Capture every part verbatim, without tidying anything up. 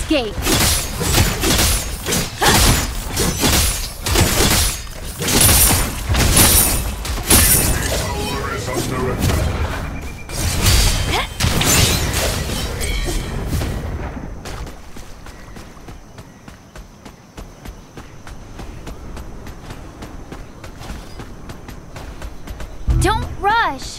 escape. Tower is under attack. Don't rush!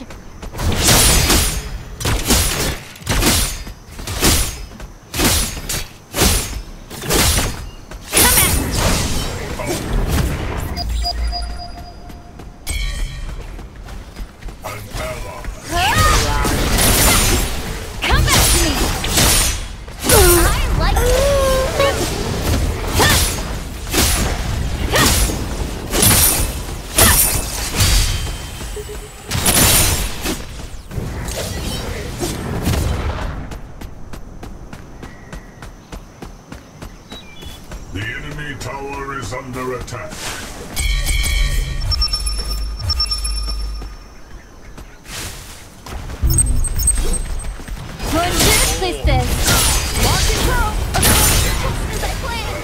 The enemy tower is under attack. Bonjour, princess! Walk and go! Just as I planned!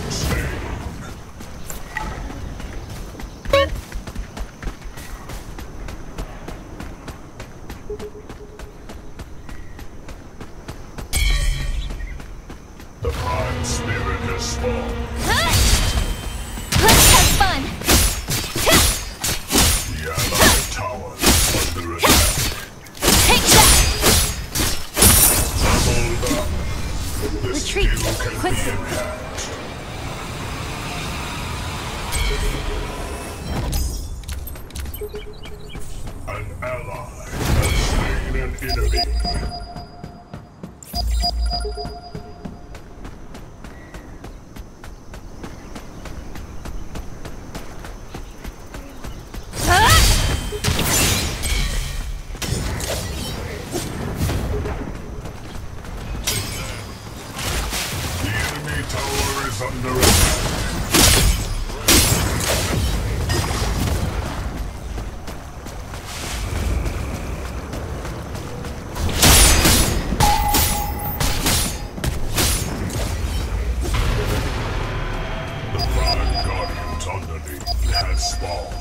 The prime spirit has spawned. Let's have fun! The allied tower is under attack. Take that! Hold up. The Retreat, skill can quickly. be enhanced. An ally has slain an enemy. The enemy tower is under attack. The Prime Guardian's underneath has spawned.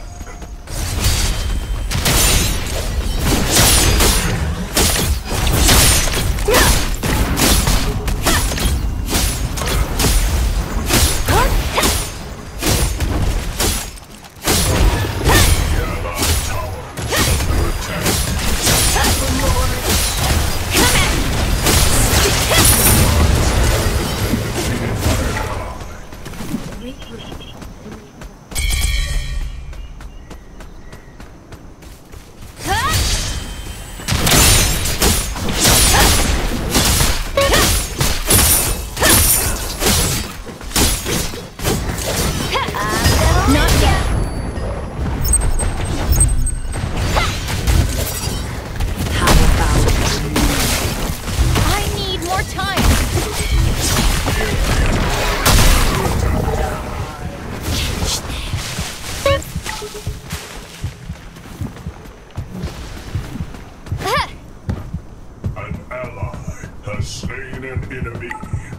Slain an enemy.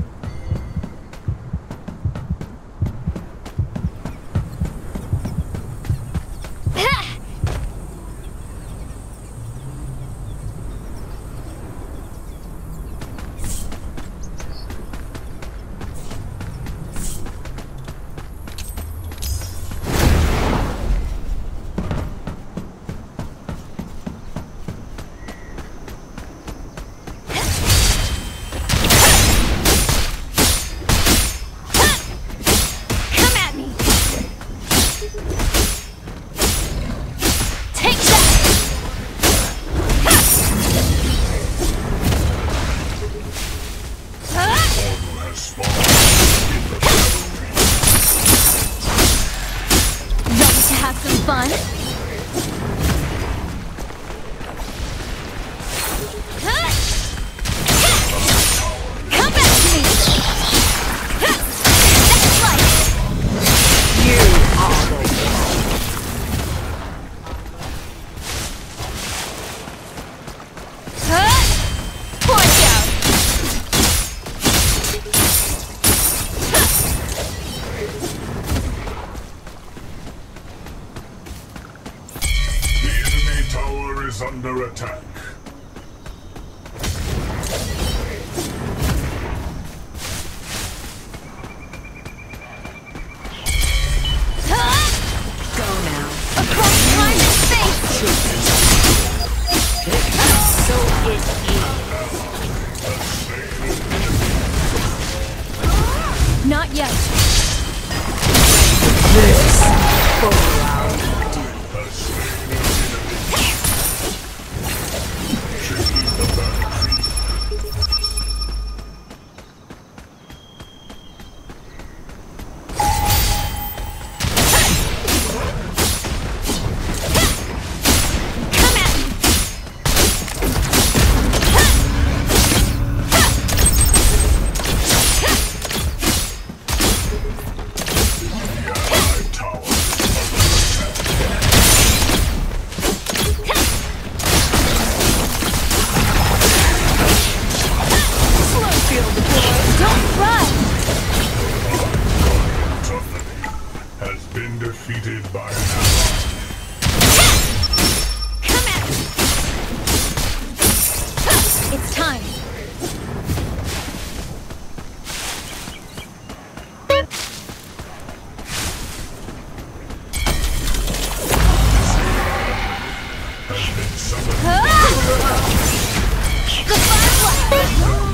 Fun. Come back to me. That's right. You are the one. Watch out. is under attack. Go now. Across time and space! So it is. Not yet. This for our defeated by an ally. Come at me. It's time. Has been summoned. Ah! The firefly!